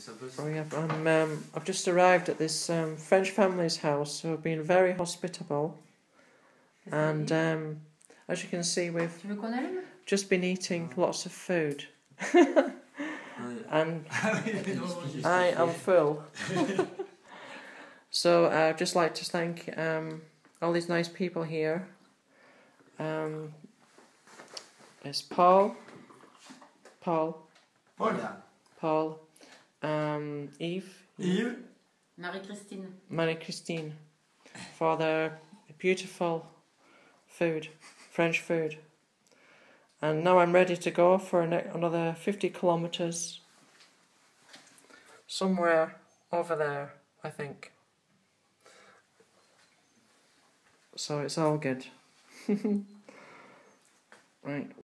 I've just arrived at this French family's house who have been very hospitable, and as you can see, we've just been eating lots of food, and I am full. So I'd just like to thank all these nice people here. It's Paul, Yves, Kristine, for their beautiful food, French food. And now I'm ready to go for another 50 kilometres, somewhere over there, I think. So it's all good. Right.